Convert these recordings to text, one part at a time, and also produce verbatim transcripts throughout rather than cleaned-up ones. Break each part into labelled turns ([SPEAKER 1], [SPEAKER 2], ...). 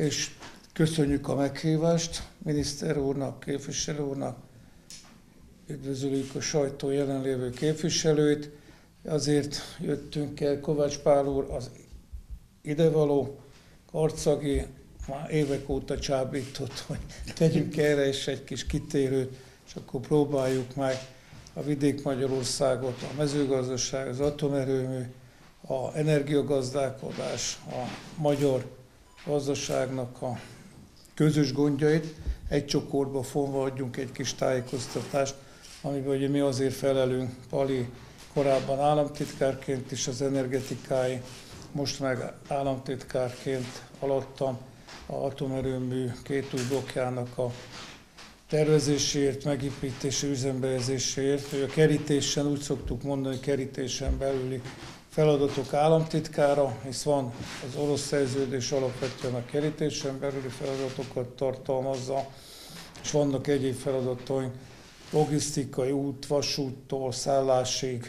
[SPEAKER 1] és köszönjük a meghívást miniszter úrnak, képviselő úrnak, üdvözöljük a sajtó jelenlévő képviselőit. Azért jöttünk el, Kovács Pál úr az idevaló, Karcagi már évek óta csábított, hogy tegyünk erre is egy kis kitérőt, és akkor próbáljuk meg a Vidék-Magyarországot, a mezőgazdaság, az atomerőmű, a energiagazdálkodás, a magyar gazdaságnak a közös gondjait egy csokorba fonva adjunk egy kis tájékoztatást, amiben ugye mi azért felelünk, Pali korábban államtitkárként is az energetikai, most meg államtitkárként alattam a atomerőmű két új blokkjának a tervezéséért, megépítési, üzembejelzéséért, hogy a kerítésen, úgy szoktuk mondani, kerítésen belüli feladatok államtitkára, hisz van az orosz szerződés alapvetően a kerítésen belüli feladatokat tartalmazza, és vannak egyéb feladatok, logisztikai út, vasúttól, szállásig,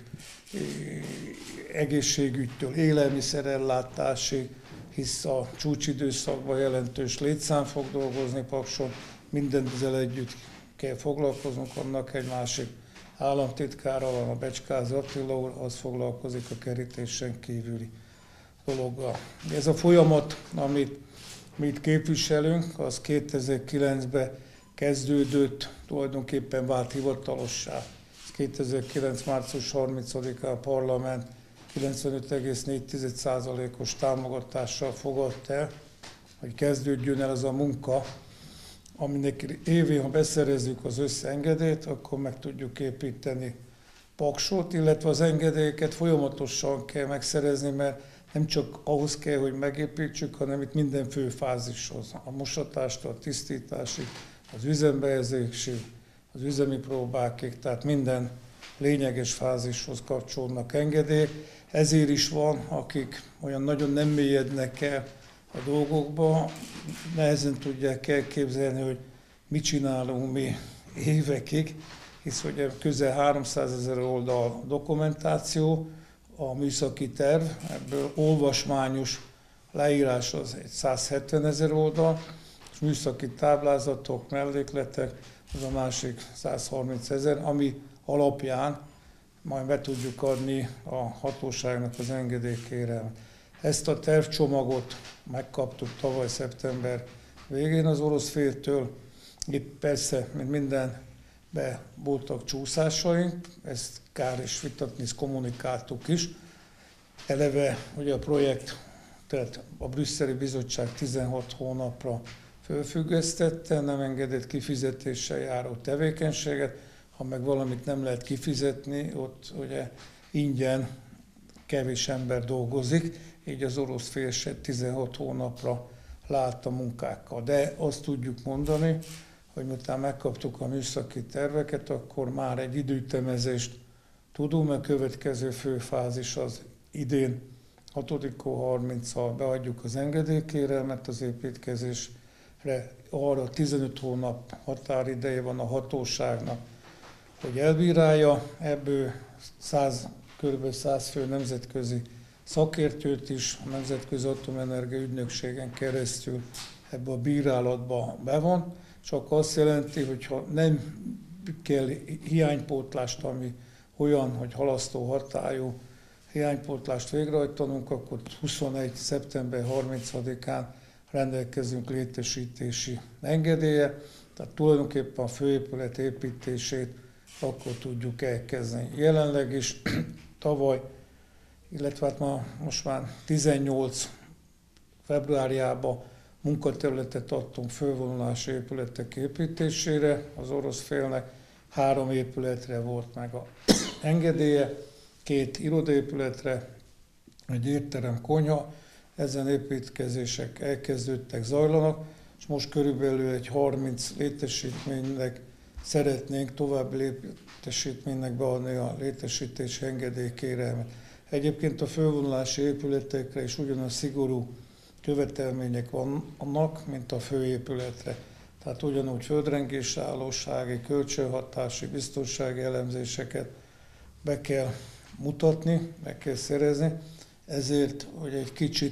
[SPEAKER 1] egészségügytől, élelmiszerellátásig, hisz a csúcsidőszakban jelentős létszám fog dolgozni Pakson, mindent ezzel együtt kell foglalkoznunk, annak egy másik államtitkára van, a Becskázy Attila úr, az foglalkozik a kerítésen kívüli dologgal. Ez a folyamat, amit mi itt képviselünk, az kétezer-kilencben kezdődött, tulajdonképpen vált hivatalossá. kétezer-kilenc. március harmincadikán a parlament kilencvenöt egész négy százalékos támogatással fogadta el, hogy kezdődjön el az a munka, aminek évén, ha beszerezzük az összeengedélyt, akkor meg tudjuk építeni Paksot, illetve az engedélyeket folyamatosan kell megszerezni, mert nem csak ahhoz kell, hogy megépítsük, hanem itt minden fő fázishoz. A mosatástól, a tisztításig, az üzembehelyezésig, az üzemi próbákig, tehát minden lényeges fázishoz kapcsolódnak engedélyek. Ezért is van, akik olyan nagyon nem mélyednek el a dolgokba, nehezen tudják elképzelni, hogy mit csinálunk mi évekig, hisz ugye közel háromszázezer oldal dokumentáció, a műszaki terv, ebből olvasmányos leírás az egy százhetvenezer oldal, és műszaki táblázatok, mellékletek, az a másik százharmincezer, ami alapján majd be tudjuk adni a hatóságnak az engedélykérelmet. Ezt a tervcsomagot megkaptuk tavaly szeptember végén az orosz féltől. Itt persze, mint mindenben voltak csúszásaink, ezt kár is vitatni, ezt kommunikáltuk is. Eleve ugye a projekt, tehát a brüsszeli bizottság tizenhat hónapra fölfüggesztette, nem engedett kifizetéssel járó tevékenységet, ha meg valamit nem lehet kifizetni, ott ugye ingyen kevés ember dolgozik, így az orosz fél se tizenhat hónapra lát a munkákkal. De azt tudjuk mondani, hogy miután megkaptuk a műszaki terveket, akkor már egy időtemezést tudunk, mert a következő főfázis az idén hatodika harmincszal beadjuk az engedélykérelmet az építkezésre. Arra tizenöt hónap határideje van a hatóságnak, hogy elbírálja, ebből száz, kb. száz fő nemzetközi szakértőt is a Nemzetközi Atomenergia Ügynökségen keresztül ebbe a bírálatba bevon, csak azt jelenti, hogy ha nem kell hiánypótlást, ami olyan, hogy halasztó hatályú hiánypótlást végrehajtanunk, akkor huszonegy. szeptember harmincadikán rendelkezünk létesítési engedélye, tehát tulajdonképpen a főépület építését akkor tudjuk elkezdeni. Jelenleg is tavaly, illetve hát ma, most már tizennyolc februárjában munkaterületet adtunk fölvonulási épületek építésére az orosz félnek. Három épületre volt meg a engedélye, két irodaépületre, egy étterem, konyha, ezen építkezések elkezdődtek, zajlanak, és most körülbelül egy harminc létesítménynek szeretnénk további létesítménynek beadni a létesítési engedélykérelmet. Egyébként a fölvonulási épületekre is ugyanaz szigorú követelmények vannak, mint a főépületre. Tehát ugyanúgy földrengésállósági, kölcsönhatási, biztonsági elemzéseket be kell mutatni, be kell szerezni, ezért, hogy egy kicsit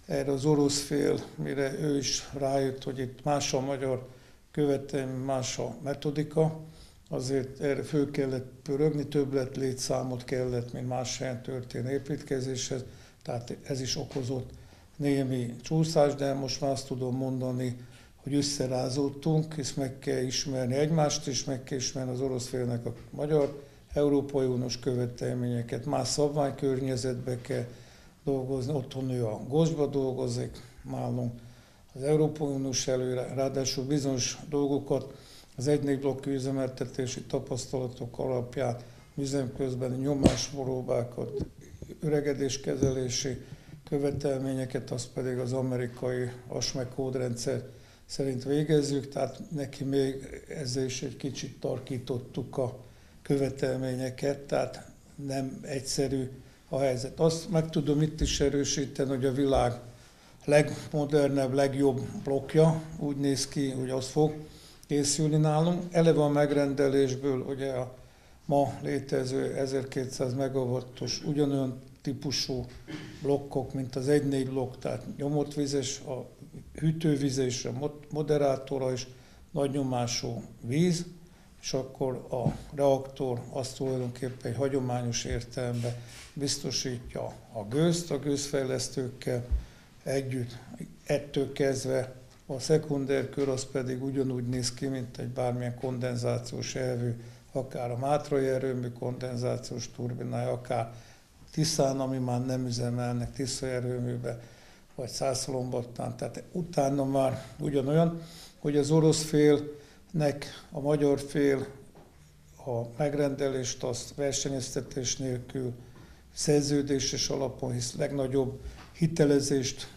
[SPEAKER 1] erre az orosz fél, mire ő is rájött, hogy itt más a magyar követelmény, más a metodika, azért erre föl kellett pörögni, többlet létszámot kellett, mint más helyen történő építkezéshez, tehát ez is okozott némi csúszást, de most már azt tudom mondani, hogy összerázódtunk, és meg kell ismerni egymást, és meg kell ismerni az orosz félnek a magyar, Európai Uniós követelményeket, más szabványkörnyezetbe kell dolgozni, otthon ő a gosba dolgozik, nálunk az Európai Uniós előre, ráadásul bizonyos dolgokat az egy négy blokk üzemeltetési tapasztalatok alapján üzem közben nyomáspróbákat, öregedéskezelési követelményeket, az pedig az amerikai ASME kódrendszer szerint végezzük, tehát neki még ezzel is egy kicsit tarkítottuk a követelményeket, tehát nem egyszerű a helyzet. Azt meg tudom itt is erősíteni, hogy a világ legmodernebb, legjobb blokkja úgy néz ki, hogy az fog készülni nálunk. Eleve a megrendelésből ugye a ma létező ezerkétszáz megawattos ugyanolyan típusú blokkok, mint az egy négy blokk, tehát nyomott vízes, a hűtővízes, a moderátora és nagy nyomású víz, és akkor a reaktor azt tulajdonképpen egy hagyományos értelemben biztosítja a gőzt, a gőzfejlesztőkkel együtt, ettől kezdve a szekunder kör az pedig ugyanúgy néz ki, mint egy bármilyen kondenzációs elvű, akár a Mátrai erőmű kondenzációs turbinája, akár Tiszán, ami már nem üzemelnek Tisza erőműbe, vagy Szászlombattán, tehát utána már ugyanolyan, hogy az orosz félnek a magyar fél a megrendelést azt versenyeztetés nélkül szerződéses alapon, hisz legnagyobb hitelezést,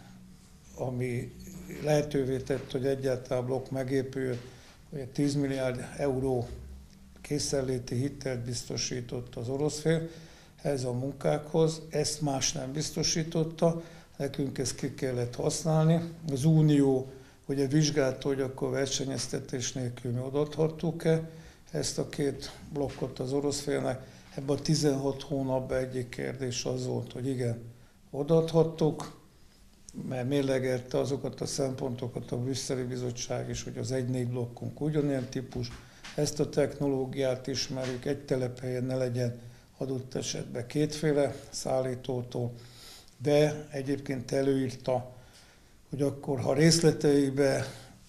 [SPEAKER 1] ami lehetővé tett, hogy egyáltalán a blokk megépüljön, hogy tíz milliárd euró készenléti hitelt biztosított az orosz fél ez a munkákhoz, ezt más nem biztosította, nekünk ezt ki kellett használni. Az Unió ugye vizsgálta, hogy akkor versenyeztetés nélkül mi odaadhattuk-e ezt a két blokkot az orosz félnek. Ebben a tizenhat hónapban egyik kérdés az volt, hogy igen, odaadhattuk, mert mérlegelte azokat a szempontokat a brüsszeli bizottság is, hogy az egy négy blokkunk ugyanilyen típus, ezt a technológiát ismerjük, egy telephelyen ne legyen adott esetben kétféle szállítótól, de egyébként előírta, hogy akkor, ha részleteibe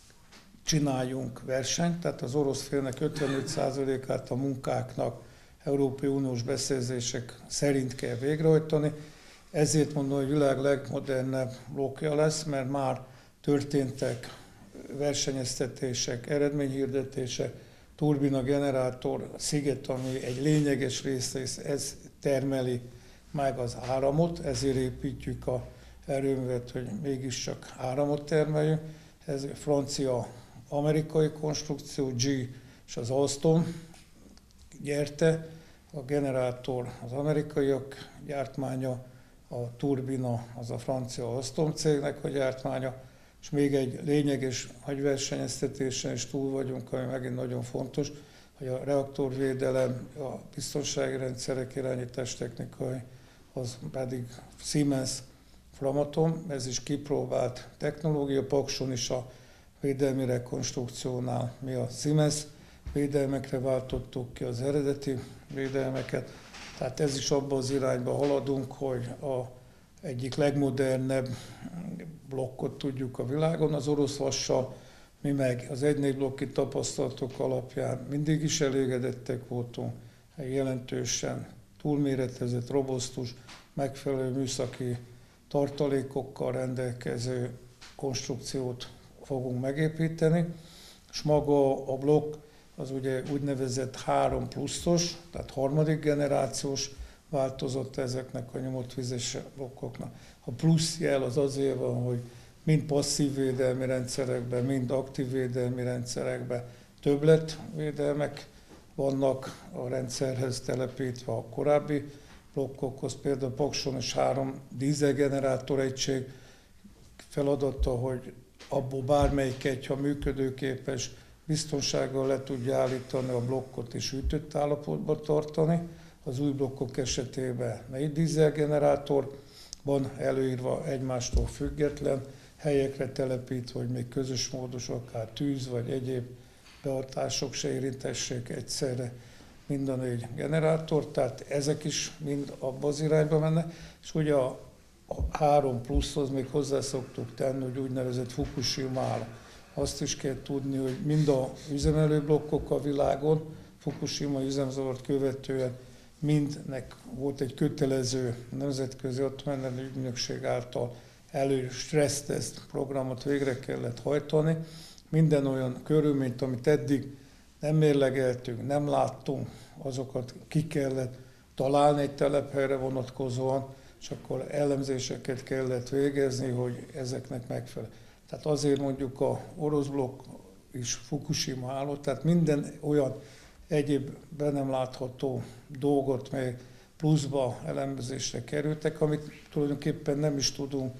[SPEAKER 1] csináljunk versenyt, tehát az orosz félnek ötvenöt százalékát a munkáknak Európai Uniós beszerzések szerint kell végrehajtani. Ezért mondom, hogy a világ legmodernebb blokkja lesz, mert már történtek versenyeztetések, eredményhirdetések, turbina, generátor, sziget, ami egy lényeges része, ez termeli meg az áramot, ezért építjük a erőművet, hogy mégiscsak áramot termeljünk. Ez francia-amerikai konstrukció, G és az Alstom gyerte, a generátor az amerikaiak gyártmánya, a turbina az a francia Alstom cégnek a gyártmánya, és még egy lényeges hagyversenyeztetésen is túl vagyunk, ami megint nagyon fontos, hogy a reaktorvédelem, a biztonsági rendszerek irányítás technikai, az pedig Siemens Framatome, ez is kipróbált technológia, Pakson is a védelmi rekonstrukciónál mi a Siemens védelmekre váltottuk ki az eredeti védelmeket, tehát ez is abban az irányba haladunk, hogy a egyik legmodernebb blokkot tudjuk a világon, az orosz vassal, mi meg az egy négy blokki tapasztalatok alapján mindig is elégedettek voltunk, jelentősen túlméretezett, robosztus, megfelelő műszaki tartalékokkal rendelkező konstrukciót fogunk megépíteni, és maga a blokk az ugye úgynevezett három pluszos, tehát harmadik generációs változott ezeknek a nyomott vizes blokkoknak. A plusz jel az azért van, hogy mind passzív védelmi rendszerekben, mind aktív védelmi rendszerekben többletvédelmek vannak a rendszerhez telepítve a korábbi blokkokhoz. Például Pakson is három dízelgenerátor egység feladata, hogy abból bármelyik egy, ha működőképes, biztonsággal le tudja állítani a blokkot és hűtött állapotba tartani. Az új blokkok esetében négy dízelgenerátor van előírva egymástól független helyekre telepítve, hogy még közös módus, akár tűz vagy egyéb behatások se érintessék egyszerre mind a négy generátor, tehát ezek is mind abba az irányba mennek, és ugye a, a három pluszhoz még hozzá szoktuk tenni, hogy úgynevezett Fukushima-ra. Azt is kell tudni, hogy mind a üzemelőblokkok a világon, Fukushima üzemzavart követően mindnek volt egy kötelező nemzetközi atomenergia ügynökség által elő stresszteszt programot végre kellett hajtani. Minden olyan körülményt, amit eddig nem mérlegeltünk, nem láttunk, azokat ki kellett találni egy telephelyre vonatkozóan, és akkor elemzéseket kellett végezni, hogy ezeknek megfelel. Tehát azért mondjuk a orosz blokk is Fukushima állott, tehát minden olyan egyéb be nem látható dolgot még pluszba elemzésre kerültek, amit tulajdonképpen nem is tudunk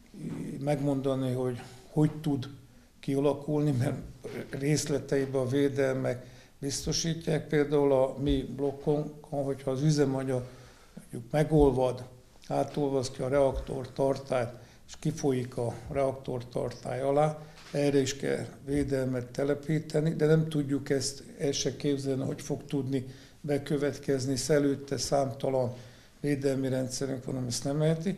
[SPEAKER 1] megmondani, hogy hogy tud kialakulni, mert részleteiben a védelmek biztosítják. Például a mi blokkonkon, hogyha az üzemanyag mondjuk megolvad, átolvasztja a reaktor tartályt, és kifolyik a reaktor tartály alá, erre is kell védelmet telepíteni, de nem tudjuk ezt el se képzelni, hogy fog tudni bekövetkezni, előtte számtalan védelmi rendszerünk van, ami ezt nem eheti,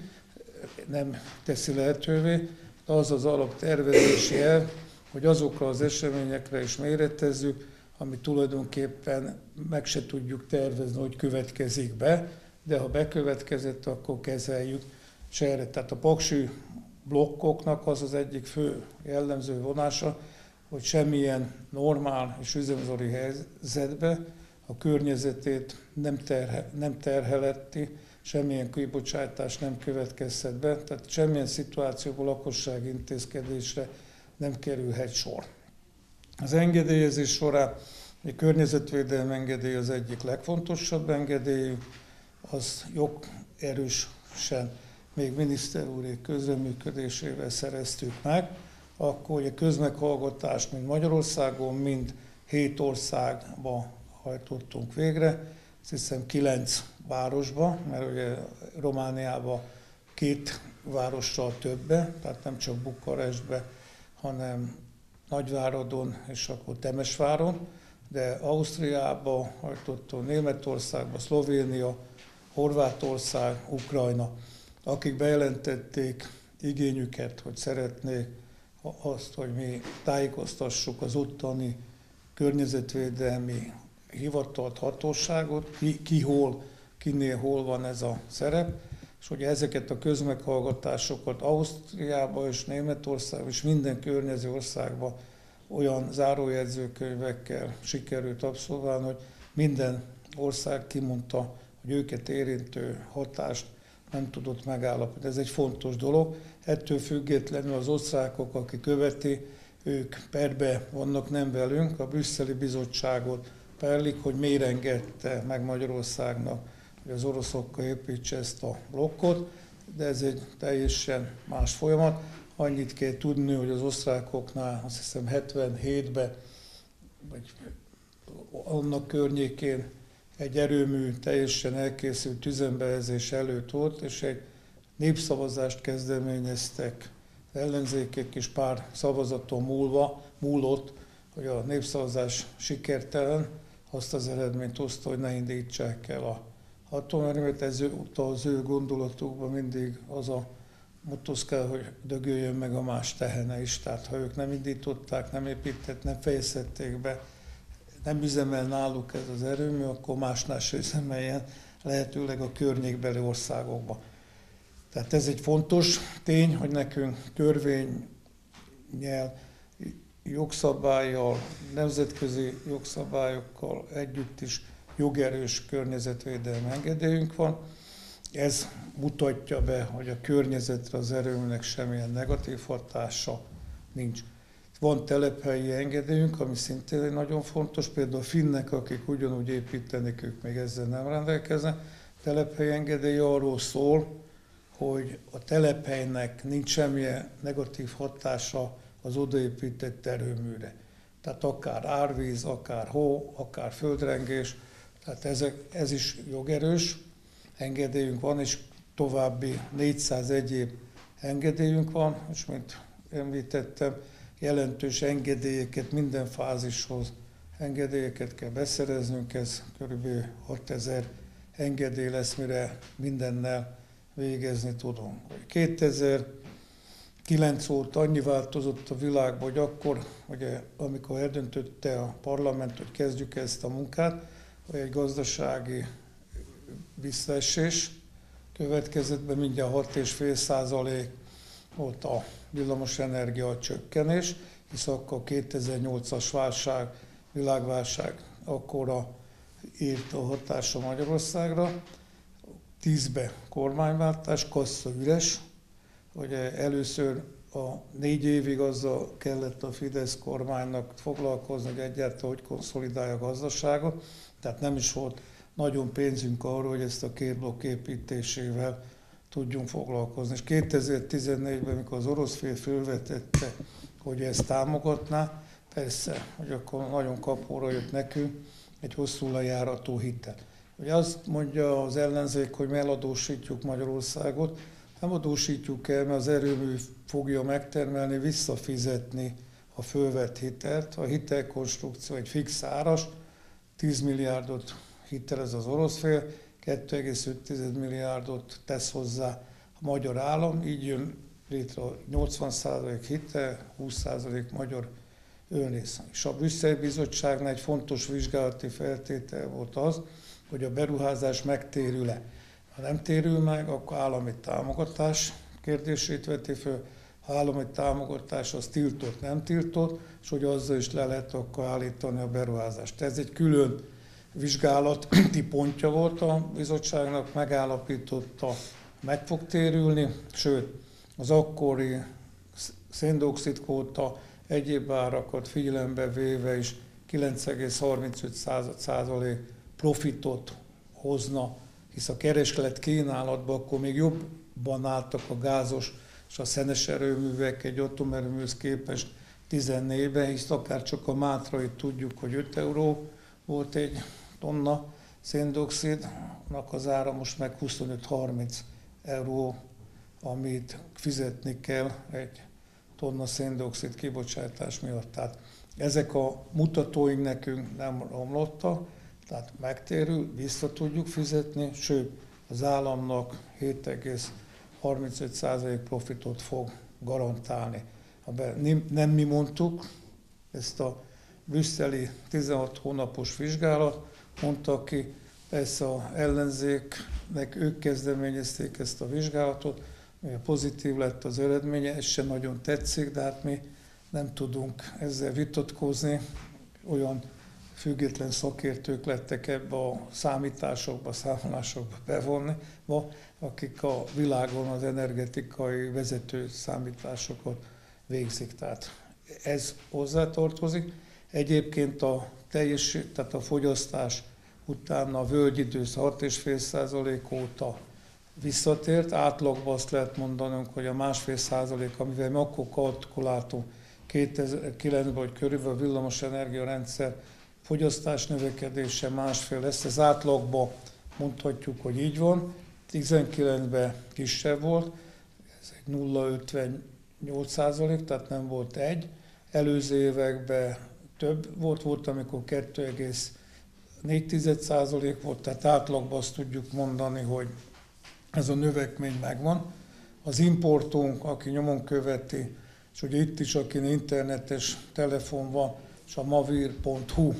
[SPEAKER 1] nem teszi lehetővé. De az az alaptervezési elv, hogy azokra az eseményekre is méretezzük, ami tulajdonképpen meg se tudjuk tervezni, hogy következik be, de ha bekövetkezett, akkor kezeljük se erre. Tehát a paksi blokkoknak az az egyik fő jellemző vonása, hogy semmilyen normál és üzemzari helyzetbe a környezetét nem, terhe, nem terheleti, semmilyen kibocsátás nem következhet be, tehát semmilyen szituációból lakossági intézkedésre nem kerülhet sor. Az engedélyezés során a környezetvédelmi engedély az egyik legfontosabb engedély, az jogerősen még miniszter úrék közreműködésével szereztük meg, akkor a közmeghallgatást mind Magyarországon, mind hét országban hajtottunk végre, azt hiszem kilenc városba, mert ugye Romániában két várossal többe, tehát nem csak Bukarestbe, hanem Nagyváradon és akkor Temesváron, de Ausztriába hajtottunk, Németországba, Szlovénia, Horvátország, Ukrajna, akik bejelentették igényüket, hogy szeretnék azt, hogy mi tájékoztassuk az ottani környezetvédelmi hivatalt, hatóságot, ki, ki hol, kinél hol van ez a szerep, és hogy ezeket a közmeghallgatásokat Ausztriába és Németországba és minden környező országban olyan zárójegyzőkönyvekkel sikerült abszolválni, hogy minden ország kimondta, hogy őket érintő hatást nem tudott megállapítani. Ez egy fontos dolog. Ettől függetlenül az osztrákok, akik követi, ők perbe vannak, nem velünk, a brüsszeli bizottságot perlik, hogy miért engedte meg Magyarországnak, hogy az oroszokkal építse ezt a blokkot, de ez egy teljesen más folyamat. Annyit kell tudni, hogy az osztrákoknál azt hiszem hetvenhétben, vagy annak környékén egy erőmű teljesen elkészült üzembehelyezés előtt volt, és egy népszavazást kezdeményeztek ellenzékek, és pár szavazaton múlva, múlott, hogy a népszavazás sikertelen, azt az eredményt hozta, hogy ne indítsák el a atomerőmet. Ez az ő gondolatukban mindig az a motoszkál, hogy dögöljön meg a más tehene is. Tehát ha ők nem indították, nem épített, nem fejezhették be, nem üzemel náluk ez az erőmű, akkor másnál se üzemeljen, lehetőleg a környékbeli országokban. Tehát ez egy fontos tény, hogy nekünk törvényel, jogszabállyal, nemzetközi jogszabályokkal együtt is jogerős környezetvédelmi engedélyünk van. Ez mutatja be, hogy a környezetre az erőműnek semmilyen negatív hatása nincs. Van telephelyi engedélyünk, ami szintén nagyon fontos, például a finnek, akik ugyanúgy építenek, ők még ezzel nem rendelkeznek. A telephelyi engedély arról szól, hogy a telephelynek nincs semmilyen negatív hatása az odaépített erőműre. Tehát akár árvíz, akár hó, akár földrengés, tehát ezek, ez is jogerős engedélyünk van, és további négyszáz egyéb engedélyünk van, és mint említettem, jelentős engedélyeket minden fázishoz engedélyeket kell beszereznünk, ez körülbelül hatezer engedély lesz, mire mindennel végezni tudunk. kétezer-kilenc óta annyi változott a világban, hogy akkor, ugye, amikor eldöntötte a parlament, hogy kezdjük ezt a munkát, hogy egy gazdasági visszaesés következett be, mindjárt hat egész öt százalék volt a villamosenergia csökkenés, hisz akkor a kétezer-nyolcas válság, világválság akkora ért a hatása Magyarországra. tízbe kormányváltás, kassa üres, hogy először a négy évig azzal kellett a Fidesz kormánynak foglalkozni, hogy egyáltalán hogy konszolidálja a gazdaságot, tehát nem is volt nagyon pénzünk arra, hogy ezt a két blokk építésével tudjunk foglalkozni. És kétezer-tizennégyben, amikor az orosz fél fölvetette, hogy ezt támogatná, persze, hogy akkor nagyon kapóra jött nekünk egy hosszú lejáratú hitel. Ugye azt mondja az ellenzék, hogy mi eladósítjuk Magyarországot, nem adósítjuk el, mert az erőmű fogja megtermelni, visszafizetni a fölvett hitelt. A hitelkonstrukció egy fix áras, tíz milliárdot hitelez az orosz fél, kettő egész öt milliárdot tesz hozzá a magyar állam, így jön létre a nyolcvan százalék hitel, húsz százalék magyar önrész. És a Brüsszeli Bizottságnál egy fontos vizsgálati feltétel volt az, hogy a beruházás megtérül-e. Ha nem térül meg, akkor állami támogatás kérdését veti föl. Ha állami támogatás az tiltott, nem tiltott, és hogy azzal is le lehet akkor állítani a beruházást. Ez egy külön vizsgálati pontja volt a bizottságnak, megállapította, meg fog térülni, sőt, az akkori széndioxid kvóta egyéb árakat figyelembe véve is kilenc egész harmincöt százalék profitot hozna, hisz a kereslet kínálatban akkor még jobban álltak a gázos és a szenes erőművek egy atomerőműhöz képest tizennégyben, hisz akár csak a Mátrai tudjuk, hogy öt euró volt egy tonna széndioxidnak az ára, most meg huszonöt-harminc euró, amit fizetni kell egy tonna széndioxid kibocsátás miatt. Tehát ezek a mutatóink nekünk nem romlottak, tehát megtérül, vissza tudjuk fizetni, sőt az államnak hét egész harmincöt százalék profitot fog garantálni. Nem mi mondtuk, ezt a brüsszeli tizenhat hónapos vizsgálat mondta ki, persze az ellenzéknek ők kezdeményezték ezt a vizsgálatot, pozitív lett az eredménye, ez sem nagyon tetszik, de hát mi nem tudunk ezzel vitatkozni, olyan független szakértők lettek ebbe a számításokba, számolásokba bevonni, akik a világon az energetikai vezető számításokat végzik. Tehát ez hozzátartozik. Egyébként a teljes, tehát a fogyasztás utána a völgyidősz hat egész öt százalék óta visszatért. Átlagban azt lehet mondanunk, hogy a másfél százalék, amivel mi akkor kalkuláltunk kétezer-kilencben, hogy körülbelül a villamosenergia rendszer fogyasztás növekedése másfél lesz. Ez átlagban mondhatjuk, hogy így van. tizenkilencben kisebb volt, ez egy nulla egész ötvennyolc százalék, tehát nem volt egy. Előző években több volt, volt, amikor kettő egész négy százalék volt, tehát átlagban azt tudjuk mondani, hogy ez a növekmény megvan. Az importunk, aki nyomon követi, és ugye itt is, akin internetes telefon van, és a mavir pont hu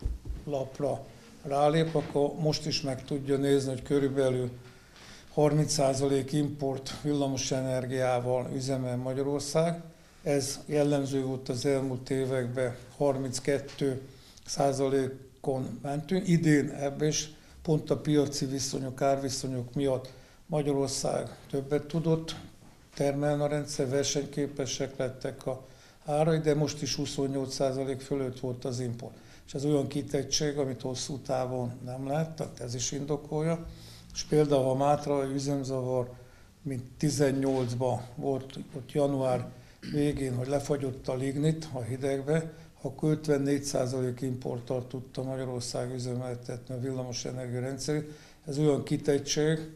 [SPEAKER 1] lapra rálép, akkor most is meg tudja nézni, hogy körülbelül harminc százalék import villamosenergiával üzemel Magyarország. Ez jellemző volt az elmúlt években, harminckettő százalékon mentünk. Idén ebben is pont a piaci viszonyok, árviszonyok miatt Magyarország többet tudott termelni a rendszer, versenyképesek lettek a árai, de most is huszonnyolc százalék fölött volt az import. És ez olyan kitettség, amit hosszú távon nem lehet, tehát ez is indokolja. És például a Mátrai üzemzavar, mint tizennyolcban volt ott január végén, hogy lefagyott a lignit a hidegbe, akkor ötvennégy százalék importtal tudta Magyarország üzemeltetni a villamosenergia rendszerét. Ez olyan kitettség,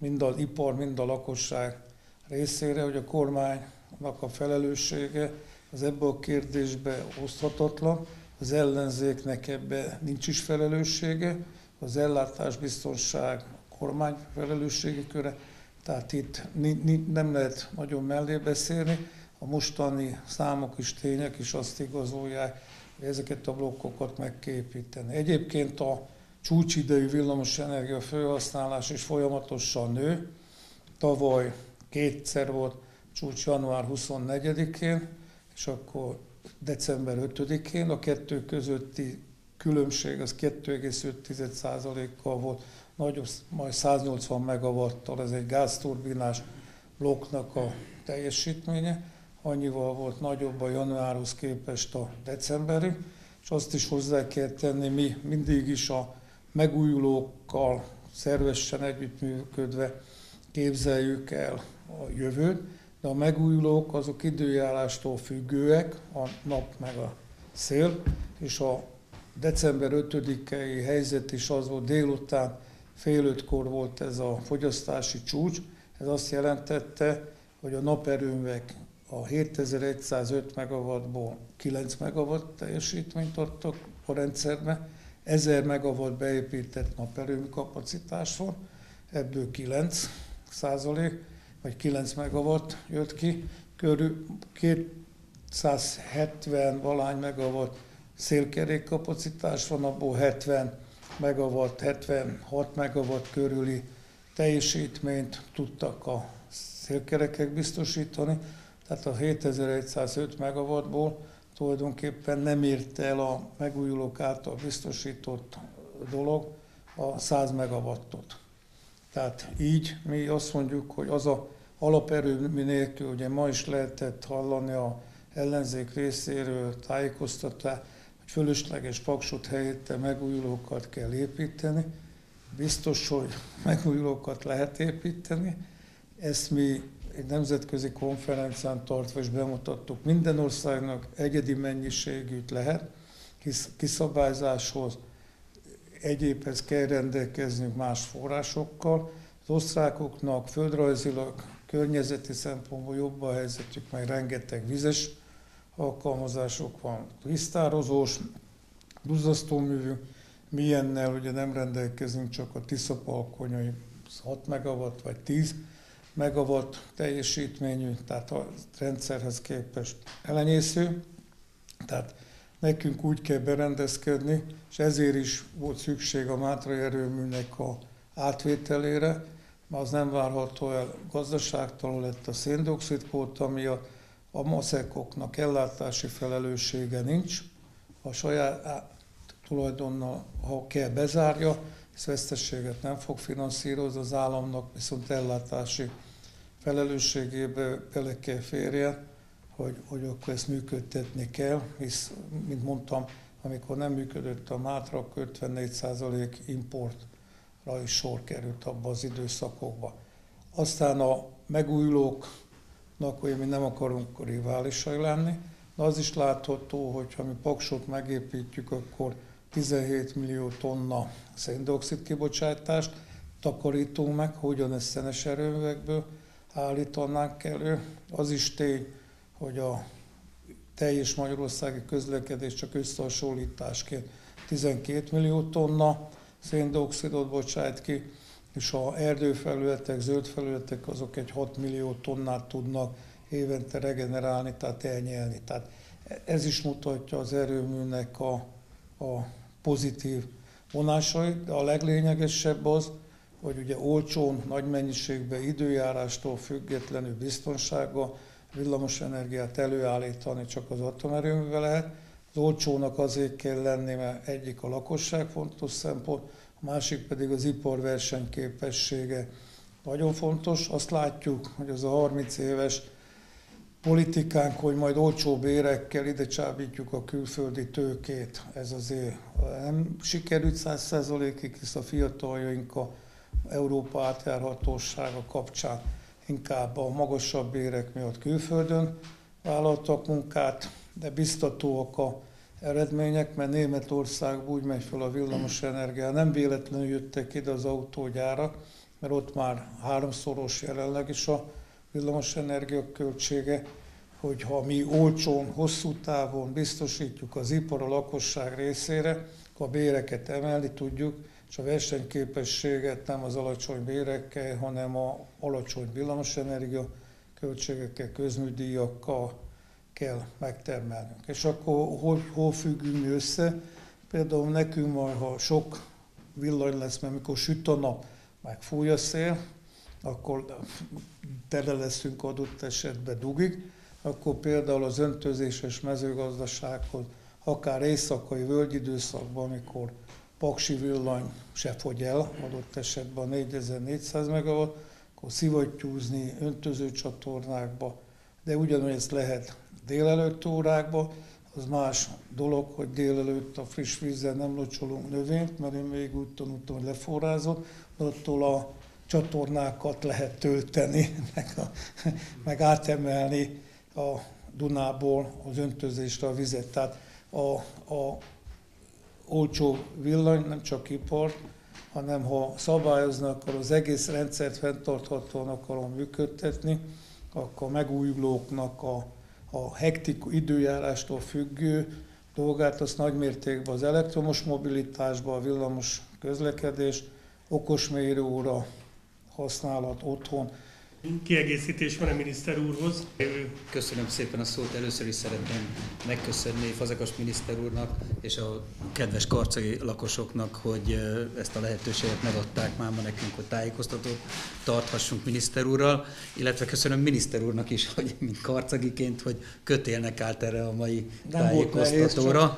[SPEAKER 1] mind az ipar, mind a lakosság részére, hogy a kormánynak a felelőssége az ebbe a kérdésbe oszthatatlan, az ellenzéknek ebbe nincs is felelőssége, az ellátásbiztonság a kormány felelősségi köre, tehát itt nem lehet nagyon mellé beszélni. A mostani számok és tények is azt igazolják, hogy ezeket a blokkokat meg kell építeni. Egyébként a csúcsidejű villamosenergia felhasználás is folyamatosan nő. Tavaly kétszer volt csúcs január huszonnegyedikén, és akkor december ötödikén. A kettő közötti különbség az kettő egész öt százalékkal volt, nagyobb, majd száznyolcvan megawattal, ez egy gázturbinás blokknak a teljesítménye. Annyival volt nagyobb a januárhoz képest a decemberi, és azt is hozzá kell tenni, mi mindig is a megújulókkal szervesen együttműködve képzeljük el a jövőt, de a megújulók azok időjárástól függőek, a nap meg a szél, és a december ötödikei helyzet is az volt, délután fél ötkor volt ez a fogyasztási csúcs, ez azt jelentette, hogy a naperőművek a hétezer-egyszázöt megawattból kilenc megawatt teljesítményt adtak a rendszerbe, ezer megawatt beépített naperőmű kapacitás van, ebből kilenc százalék, vagy kilenc megawatt jött ki, körül kétszázhetven valány megawatt szélkerék kapacitás van, abból hetven megawatt, hetvenhat megawatt körüli teljesítményt tudtak a szélkerekek biztosítani, tehát a hétezer-egyszázöt megawattból tulajdonképpen nem érte el a megújulók által biztosított dolog a száz megawattot. Tehát így mi azt mondjuk, hogy az a alaperőmű nélkül, ugye ma is lehetett hallani a ellenzék részéről tájékoztatás, hogy fölösleges Paksot helyette megújulókat kell építeni. Biztos, hogy megújulókat lehet építeni. Ezt mi egy nemzetközi konferencián tartva is bemutattuk. Minden országnak egyedi mennyiségűt lehet, hisz kiszabályzáshoz egyébhez kell rendelkeznünk más forrásokkal. Az osztrákoknak földrajzilag, környezeti szempontból jobb a helyzetük, meg rengeteg vizes alkalmazások van, víztározós, duzzasztóművű, mi ilyennel ugye nem rendelkezünk, csak a Tiszapalkonyai hat megawatt vagy tíz megawatt teljesítményű, tehát a rendszerhez képest elenyésző. Tehát nekünk úgy kell berendezkedni, és ezért is volt szükség a Mátrai erőműnek a átvételére, mert az nem várható el, gazdaságtalan lett a szén-dioxid kvóta miatt, a maszekoknak ellátási felelőssége nincs, a saját tulajdonnal, ha kell, bezárja, és veszteséget nem fog finanszírozni az államnak, viszont ellátási felelősségébe bele kell férjen, hogy, hogy akkor ezt működtetni kell, hisz, mint mondtam, amikor nem működött a Mátra, akkor ötvennégy százalék importra is sor került abba az időszakokba. Aztán a megújulóknak, hogy mi nem akarunk riválisai lenni, de az is látható, hogy ha mi Paksot megépítjük, akkor tizenhét millió tonna szén-dioxid kibocsátást takarítunk meg, hogyan ezt szenes erőművekből állítanánk elő. Az is tény, hogy a teljes magyarországi közlekedés csak összehasonlításként tizenkét millió tonna szén-dioxidot bocsát ki, és a erdőfelületek, zöld felületek azok egy hat millió tonnát tudnak évente regenerálni, tehát elnyelni. Tehát ez is mutatja az erőműnek a, a pozitív vonásait, de a leglényegesebb az, hogy ugye olcsón, nagy mennyiségben, időjárástól függetlenül biztonsággal villamosenergiát előállítani csak az atomerőművel lehet. Az olcsónak azért kell lenni, mert egyik a lakosság fontos szempont, a másik pedig az ipar versenyképessége nagyon fontos. Azt látjuk, hogy az a harminc éves politikánk, hogy majd olcsó bérekkel ide csábítjuk a külföldi tőkét, ez azért nem sikerült száz százalékig, hisz a fiataljaink a Európa átjárhatósága kapcsán inkább a magasabb bérek miatt külföldön vállaltak munkát, de biztatóak az eredmények, mert Németországban úgy megy fel a villamosenergia, nem véletlenül jöttek ide az autógyárak, mert ott már háromszoros jelenleg is a villamosenergia költsége, hogyha mi olcsón, hosszú távon biztosítjuk az ipar a lakosság részére, akkor a béreket emelni tudjuk, és a versenyképességet nem az alacsony bérekkel, hanem az alacsony villamosenergia költségekkel, közműdíjakkal kell megtermelnünk. És akkor hol, hol függünk mi össze? Például nekünk majd, ha sok villany lesz, mert mikor süt a nap, meg fúj a szél, akkor tele leszünk adott esetben dugig, akkor például az öntözéses mezőgazdasághoz, akár éjszakai völgyidőszakban, amikor paksi villany se fogy el, adott esetben négyezer-négyszáz megawatt, akkor szivattyúzni öntözőcsatornákba, de ugyanúgy ezt lehet délelőtt órákba, az más dolog, hogy délelőtt a friss vízzel nem locsolunk növényt, mert én még úgy tanultam, hogy leforrázott, attól a csatornákat lehet tölteni, meg, a, meg átemelni a Dunából az öntözésre a vizet. Tehát a, a olcsó villany nem csak ipar, hanem ha szabályoznak, akkor az egész rendszert fenntarthatóan akarom működtetni, akkor a megújulóknak a, a hektik időjárástól függő dolgát, azt nagymértékben az elektromos mobilitásba, a villamos közlekedés, okosmérőóra használat otthon.
[SPEAKER 2] Kiegészítés van a miniszter úrhoz.
[SPEAKER 3] Köszönöm szépen a szót. Először is szeretném megköszönni Fazekas miniszter úrnak és a kedves karcagi lakosoknak, hogy ezt a lehetőséget megadták már ma nekünk, hogy tájékoztatót tarthassunk miniszter úrral, illetve köszönöm miniszter úrnak is, hogy mint karcagiként, hogy kötélnek állt erre a mai
[SPEAKER 1] Nem
[SPEAKER 3] tájékoztatóra.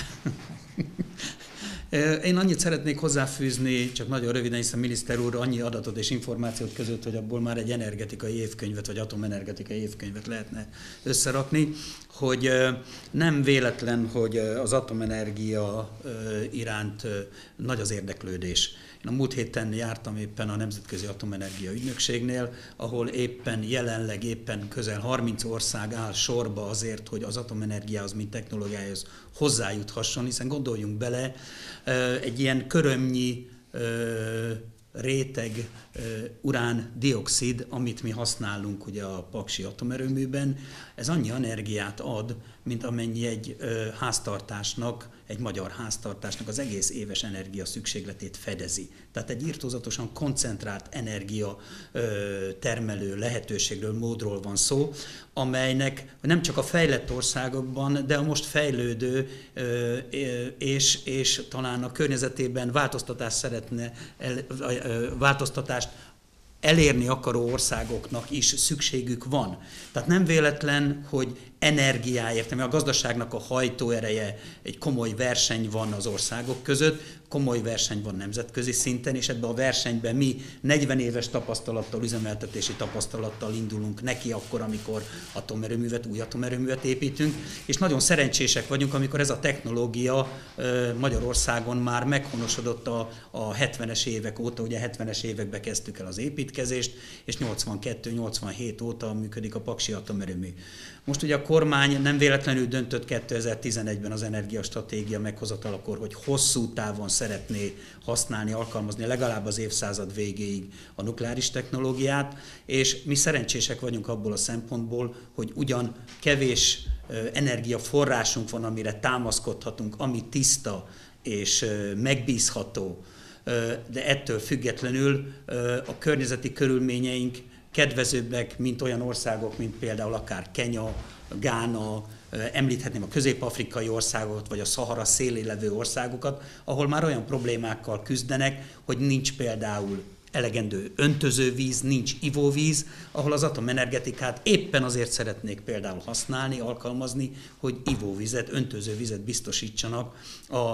[SPEAKER 3] Én annyit szeretnék hozzáfűzni, csak nagyon röviden, hiszen miniszter úr annyi adatot és információt között, hogy abból már egy energetikai évkönyvet, vagy atomenergetikai évkönyvet lehetne összerakni, hogy nem véletlen, hogy az atomenergia iránt nagy az érdeklődés. Én a múlt héten jártam éppen a Nemzetközi Atomenergia Ügynökségnél, ahol éppen jelenleg éppen közel harminc ország áll sorba azért, hogy az atomenergiához, mint technológiához hozzájuthasson, hiszen gondoljunk bele, egy ilyen körömnyi réteg urán-dioxid, amit mi használunk ugye a paksi atomerőműben, ez annyi energiát ad, mint amennyi egy háztartásnak, egy magyar háztartásnak az egész éves energia szükségletét fedezi. Tehát egy irtózatosan koncentrált energia termelő lehetőségről, módról van szó, amelynek nem csak a fejlett országokban, de a most fejlődő és, és talán a környezetében változtatást szeretne, változtatást elérni akaró országoknak is szükségük van. Tehát nem véletlen, hogy energiáért, ami a gazdaságnak a hajtóereje, egy komoly verseny van az országok között, komoly verseny van nemzetközi szinten, és ebben a versenyben mi negyven éves tapasztalattal, üzemeltetési tapasztalattal indulunk neki akkor, amikor atomerőművet, új atomerőművet építünk, és nagyon szerencsések vagyunk, amikor ez a technológia Magyarországon már meghonosodott a, a hetvenes évek óta, ugye hetvenes években kezdtük el az építkezést, és nyolcvankettő nyolcvanhét óta működik a paksi atomerőmű. Most ugye a kormány nem véletlenül döntött kétezer-tizenegyben az energiastratégia meghozatalakor, hogy hosszú távon szeretné használni, alkalmazni legalább az évszázad végéig a nukleáris technológiát, és mi szerencsések vagyunk abból a szempontból, hogy ugyan kevés energiaforrásunk van, amire támaszkodhatunk, ami tiszta és megbízható, de ettől függetlenül a környezeti körülményeink kedvezőbbek, mint olyan országok, mint például akár Kenya, Gána, említhetném a közép-afrikai országokat, vagy a Szahara szélén levő országokat, ahol már olyan problémákkal küzdenek, hogy nincs például elegendő öntözővíz, nincs ivóvíz, ahol az atomenergetikát éppen azért szeretnék például használni, alkalmazni, hogy ivóvizet, öntözővizet biztosítsanak a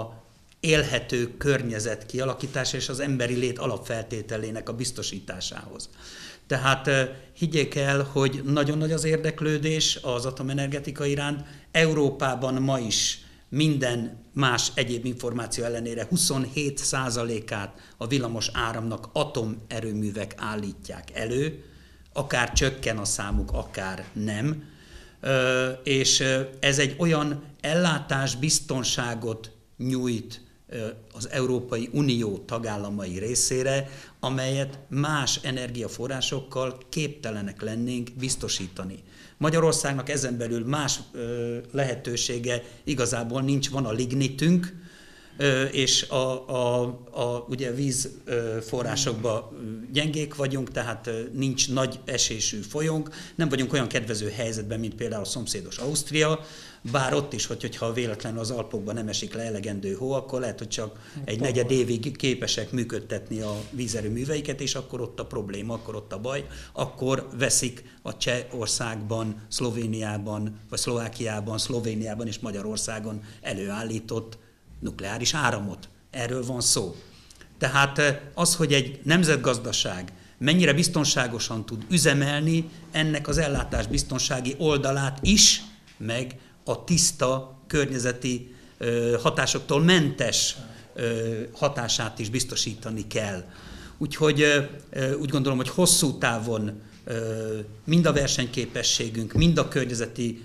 [SPEAKER 3] élhető környezet kialakítása és az emberi lét alapfeltételének a biztosításához. Tehát higgyék el, hogy nagyon nagy az érdeklődés az atomenergetika iránt. Európában ma is minden más egyéb információ ellenére huszonhét százalékát a villamos áramnak atomerőművek állítják elő, akár csökken a számuk, akár nem. És ez egy olyan ellátásbiztonságot nyújt az Európai Unió tagállamai részére, amelyet más energiaforrásokkal képtelenek lennénk biztosítani. Magyarországnak ezen belül más lehetősége igazából nincs, van a lignitünk, és a, a, a ugye vízforrásokban gyengék vagyunk, tehát nincs nagy esésű folyónk, nem vagyunk olyan kedvező helyzetben, mint például a szomszédos Ausztria, bár ott is, hogy, hogyha véletlenül az Alpokban nem esik le elegendő hó, akkor lehet, hogy csak egy negyed évig képesek működtetni a vízerőműveiket, és akkor ott a probléma, akkor ott a baj, akkor veszik a Csehországban, Szlovéniában, vagy Szlovákiában, Szlovéniában és Magyarországon előállított nukleáris áramot. Erről van szó. Tehát az, hogy egy nemzetgazdaság mennyire biztonságosan tud üzemelni, ennek az ellátás biztonsági oldalát is, meg a tiszta környezeti hatásoktól mentes hatását is biztosítani kell. Úgyhogy úgy gondolom, hogy hosszú távon mind a versenyképességünk, mind a környezeti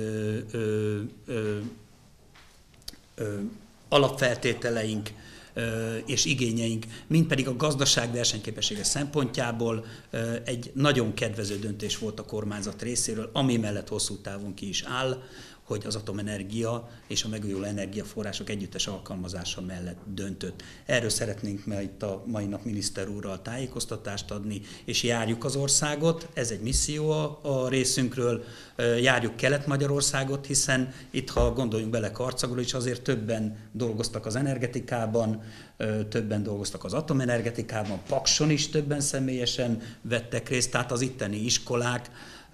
[SPEAKER 3] alapfeltételeink és igényeink, mind pedig a gazdaság versenyképessége szempontjából egy nagyon kedvező döntés volt a kormányzat részéről, ami mellett hosszú távon ki is áll, hogy az atomenergia és a megújuló energiaforrások együttes alkalmazása mellett döntött. Erről szeretnénk ma itt a mai nap miniszter úrral tájékoztatást adni, és járjuk az országot, ez egy misszió a, a részünkről, járjuk Kelet-Magyarországot, hiszen itt, ha gondoljunk bele Karcagról is, azért többen dolgoztak az energetikában, többen dolgoztak az atomenergetikában, Pakson is többen személyesen vettek részt, tehát az itteni iskolák,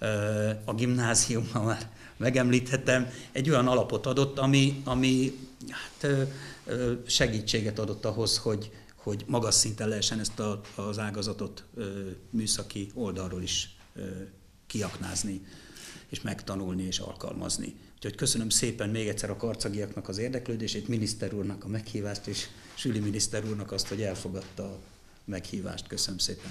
[SPEAKER 3] a gimnáziumban már megemlíthetem, egy olyan alapot adott, ami, ami hát, segítséget adott ahhoz, hogy, hogy magas szinten lehessen ezt a, az ágazatot műszaki oldalról is kiaknázni, és megtanulni és alkalmazni. Úgyhogy köszönöm szépen még egyszer a karcagiaknak az érdeklődését, miniszter úrnak a meghívást, és Süli miniszter úrnak azt, hogy elfogadta a meghívást. Köszönöm szépen.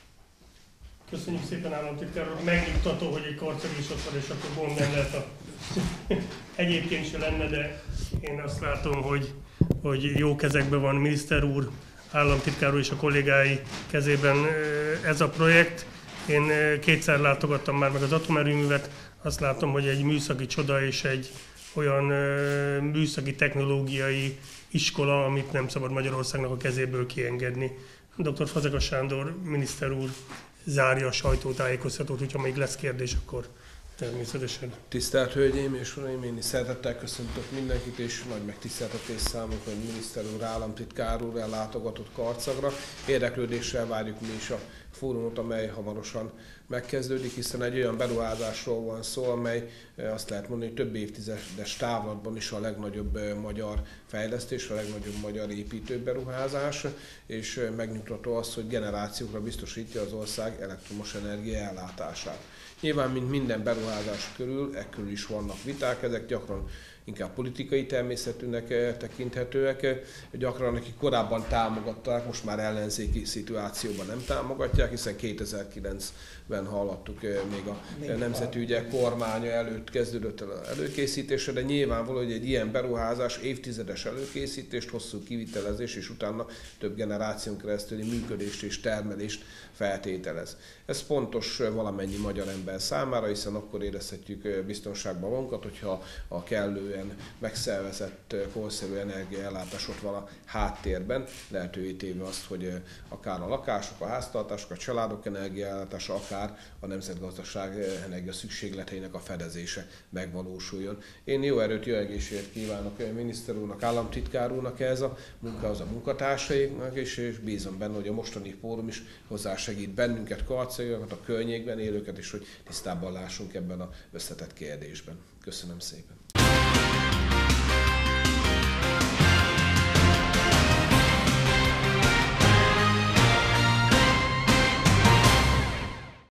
[SPEAKER 2] Köszönjük szépen, államtitkár úr. Megnyugtató, hogy egy karcag is ott van, és akkor gond nem lehet a... Egyébként se lenne, de én azt látom, hogy, hogy jó kezekben van miniszter úr, államtitkár úr és a kollégái kezében ez a projekt. Én kétszer látogattam már meg az atomerőművet, azt látom, hogy egy műszaki csoda és egy olyan műszaki technológiai iskola, amit nem szabad Magyarországnak a kezéből kiengedni. doktor Fazekas Sándor miniszter úr zárja a sajtótájékoztatót, hogyha még lesz kérdés, akkor természetesen.
[SPEAKER 4] Tisztelt Hölgyeim és Uraim, én is szeretettel köszöntök mindenkit, és nagy megtiszteltetés számunkra, hogy miniszter úr, államtitkár úr ellátogatott Karcagra. Érdeklődéssel várjuk mi is a fórumot, amely hamarosan megkezdődik, hiszen egy olyan beruházásról van szó, amely azt lehet mondani, hogy több évtizedes távlatban is a legnagyobb magyar fejlesztés, a legnagyobb magyar építőberuházás, és megnyugtató az, hogy generációkra biztosítja az ország elektromos energia ellátását. Nyilván, mint minden beruházás körül, e körül is vannak viták, ezek gyakran inkább politikai természetűnek tekinthetőek. Gyakran, akik korábban támogatták, most már ellenzéki szituációban nem támogatják, hiszen kétezer-kilencben hallottuk még a nemzetügyek kormánya előtt kezdődött el előkészítése, de nyilvánvaló, hogy egy ilyen beruházás évtizedes előkészítést, hosszú kivitelezés és utána több generáción keresztüli működést és termelést feltételez. Ez fontos valamennyi magyar ember számára, hiszen akkor érezhetjük biztonságban magunkat, hogyha a kellően megszervezett korszerű energiaellátás ott van a háttérben, lehetővé téve azt, hogy akár a lakások, a háztartások, a családok energiaellátása, akár a nemzetgazdaság energia szükségleteinek a fedezése megvalósuljon. Én jó erőt, jó egészséget kívánok miniszter úrnak, államtitkár úrnak ez a munkához, a munkatársainknak, és bízom benne, hogy a mostani fórum is hozzásegít bennünket, karcagyakat, a környékben élőket is, hogy tisztában lássunk ebben az összetett kérdésben. Köszönöm szépen.